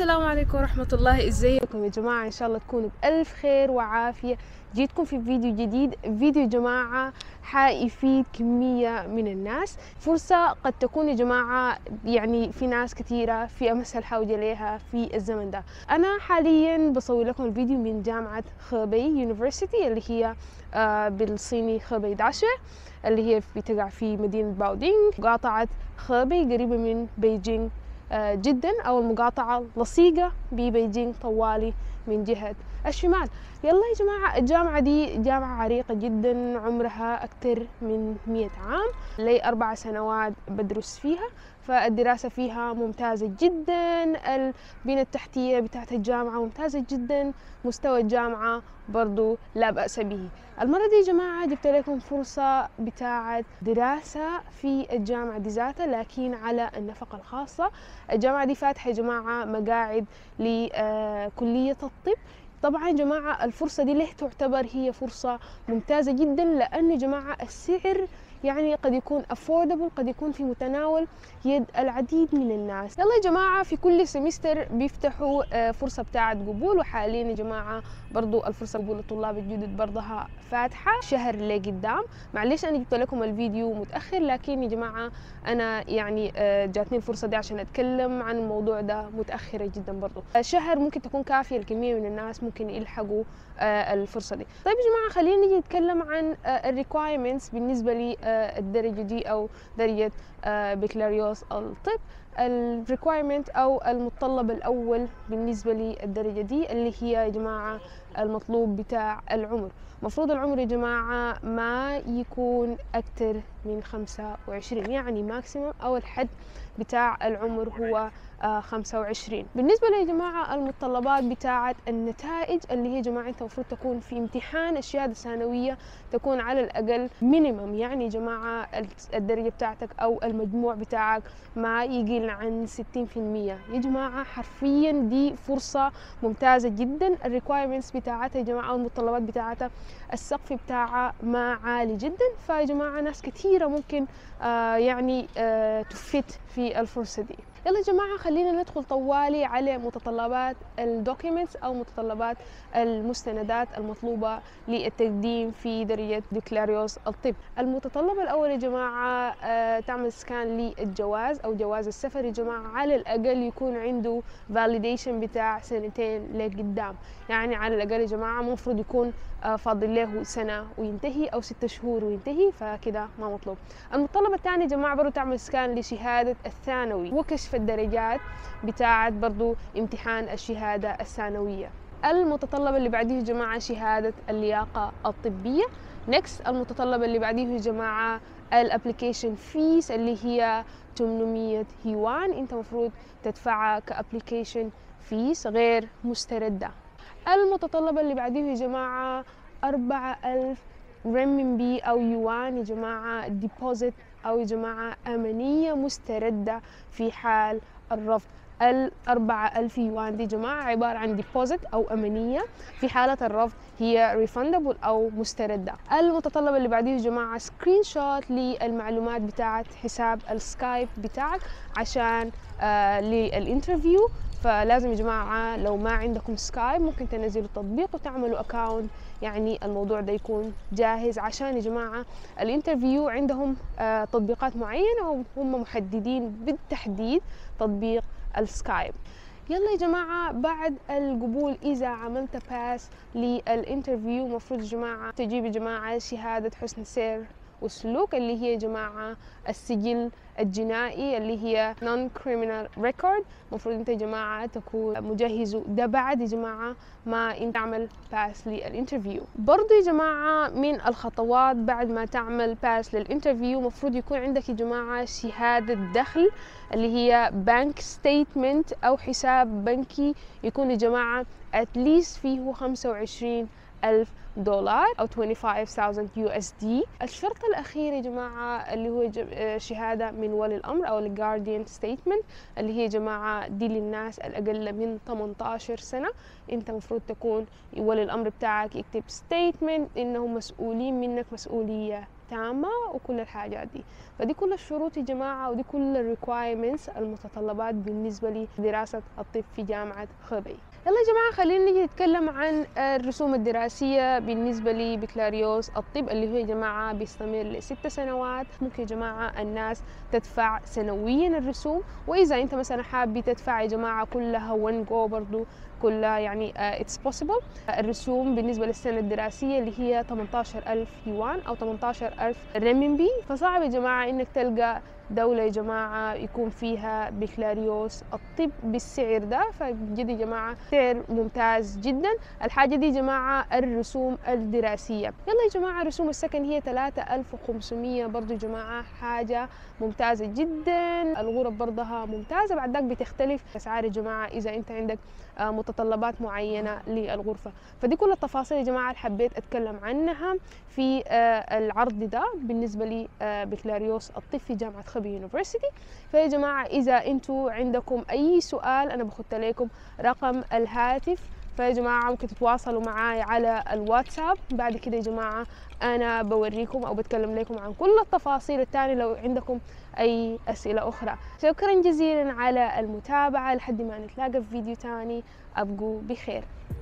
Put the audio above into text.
السلام عليكم ورحمة الله. ازيكم يا جماعة؟ ان شاء الله تكونوا بألف خير وعافية. جيتكم في فيديو جديد. فيديو يا جماعة حيفيد كمية من الناس. فرصة قد تكون يا جماعة يعني في ناس كثيرة في أمس الحوجة ليها في الزمن ده. أنا حاليا بصور لكم الفيديو من جامعة خبي يونيفرسيتي اللي هي بالصيني خبي داشة، اللي هي بتقع في مدينة باودينغ، مقاطعة خبي قريبة من بيجينغ جدا، او المقاطعة لصيقة ببيجينغ طوالي من جهة الشمال. يلا يا جماعة، الجامعة دي جامعة عريقة جدا، عمرها أكثر من 100 عام، لي 4 سنوات بدرس فيها، فالدراسة فيها ممتازة جدا، البنية التحتية بتاعت الجامعة ممتازة جدا، مستوى الجامعة برضو لا بأس به. المرة دي يا جماعة جبت لكم فرصة بتاعت دراسة في الجامعة دي ذاتها، لكن على النفقة الخاصة. الجامعة دي فاتحة يا جماعة مقاعد لكلية الطب. طبعا يا جماعة الفرصة دي ليه تعتبر هي فرصة ممتازة جدا؟ لأن يا جماعة السعر يعني قد يكون affordable، قد يكون في متناول يد العديد من الناس. يلا يا جماعة، في كل سمستر بيفتحوا فرصة بتاعة قبول، وحاليا يا جماعة برضو الفرصة قبول الطلاب الجدد برضها فاتحة شهر لقدام. معلش أنا جبت لكم الفيديو متأخر، لكن يا جماعة أنا يعني جاتني الفرصة دي عشان أتكلم عن الموضوع ده متأخرة جدا. برضو شهر ممكن تكون كافية لكمية من الناس ممكن يلحقوا الفرصة دي. طيب يا جماعة، خلينا نيجي نتكلم عن الريكوايرمنتس بالنسبة للدرجة دي أو درجة بكالوريوس الطب. الريكوايرمنت أو المتطلب الأول بالنسبة للدرجة دي اللي هي يا جماعة المطلوب بتاع العمر. مفروض العمر يا جماعة ما يكون أكتر من 25، يعني ماكسيموم أو الحد بتاع العمر هو 25. بالنسبة لي يا جماعة المتطلبات بتاعة النتائج اللي هي يا جماعة انت المفروض تكون في امتحان الشهادة الثانوية تكون على الأقل مينيمم، يعني يا جماعة الدرجة بتاعتك أو المجموع بتاعك ما يقل عن 60%. يا جماعة حرفيا دي فرصة ممتازة جدا. الريكوايرمنتس بتاعتها يا جماعة والمتطلبات بتاعتها السقف بتاعها ما عالي جدا، فيا جماعة ناس كثيرة ممكن يعني تفت في الفرصة دي. يلا يا جماعة خلينا ندخل طوالي على متطلبات الدوكيومنتس أو متطلبات المستندات المطلوبة للتقديم في درجة بكالوريوس الطب. المتطلب الأول يا جماعة تعمل سكان للجواز أو جواز السفر. يا جماعة على الأقل يكون عنده validation بتاع 2 لقدام، يعني على الأقل يا جماعة مفروض يكون فاضل له سنة وينتهي أو 6 شهور وينتهي، فكده ما مطلوب. المتطلب الثاني يا جماعة برضو تعمل سكان لشهادة الثانوي وكشف الدرجات بتاعت برضو امتحان الشهادة الثانوية. المتطلب اللي بعديه يا جماعة شهادة اللياقة الطبية. نكست المتطلب اللي بعديه يا جماعة الابليكيشن فيس اللي هي 800 يوان، انت مفروض تدفعها كابليكيشن فيس غير مستردة. المتطلب اللي بعديه يا جماعة 4000 رمنبي أو يوان يا جماعة ديبوزيت أو يا جماعة أمنية مستردة في حال الرفض. 4000 يوان دي جماعة عبارة عن ديبوزيت أو أمنية، في حالة الرفض هي ريفندبل أو مستردة. المتطلب اللي بعديه يا جماعة سكرين شوت للمعلومات بتاعت حساب السكايب بتاعك عشان للانترفيو. فلازم يا جماعة لو ما عندكم سكايب ممكن تنزلوا التطبيق وتعملوا اكاونت، يعني الموضوع ده يكون جاهز عشان يا جماعة الانترفيو عندهم تطبيقات معينة وهم محددين بالتحديد تطبيق السكايب. يلا يا جماعة بعد القبول إذا عملت باس للانترفيو مفروض يا جماعة تجيب يا جماعة شهادة حسن سير وسلوك اللي هي يا جماعة السجل الجنائي اللي هي non criminal record. مفروض انت يا جماعة تكون مجهزه ده بعد يا جماعة ما انت تعمل باس للانترفيو. برضو يا جماعة من الخطوات بعد ما تعمل باس للانترفيو مفروض يكون عندك يا جماعة شهادة دخل اللي هي بنك ستيتمنت أو حساب بنكي يكون يا جماعة at least فيه 25 $25,000 أو 25,000 USD. الشرط الأخير يا جماعة اللي هو شهادة من ولي الأمر أو الجارديان ستيتمنت، اللي هي يا جماعة دي للناس الأقل من 18 سنة. أنت مفروض تكون ولي الأمر بتاعك يكتب ستيتمنت إنهم مسؤولين منك مسؤولية تامة وكل الحاجات دي. فدي كل الشروط يا جماعة، ودي كل الريكوايرمنتس المتطلبات بالنسبة لدراسة الطب في جامعة خبي. يلا يا جماعة خلينا نيجي نتكلم عن الرسوم الدراسية بالنسبة لبكالوريوس الطب، اللي هو يا جماعة بيستمر ل6 سنوات. ممكن يا جماعة الناس تدفع سنويا الرسوم، وإذا أنت مثلا حابب تدفع يا جماعة كلها one go برضو كلها يعني it's possible. الرسوم بالنسبة للسنة الدراسية اللي هي 18,000 يوان أو 18,000 ريمبي. فصعب يا جماعة إنك تلقى دولة يا جماعة يكون فيها بكالوريوس الطب بالسعر ده، فبجد يا جماعة سعر ممتاز جدا. الحاجة دي يا جماعة الرسوم الدراسية. يلا يا جماعة رسوم السكن هي 3,500 برضو يا جماعة، حاجة ممتازة جدا. الغرف برضها ممتازة، بعد ذاك بتختلف أسعار يا جماعة إذا أنت عندك متطلبات معينة للغرفة. فدي كل التفاصيل يا جماعة اللي حبيت أتكلم عنها في العرض ده بالنسبة لي بكالوريوس الطب في جامعة خبي يونيفرسيتي. فيا جماعة إذا أنتوا عندكم أي سؤال أنا بخط لكم رقم الهاتف، فيا جماعة ممكن تتواصلوا معي على الواتساب. بعد كده يا جماعة أنا بوريكم أو بتكلم لكم عن كل التفاصيل التانية لو عندكم أي أسئلة أخرى. شكرا جزيلا على المتابعة، لحد ما نتلاقى في فيديو تاني. أبقوا بخير.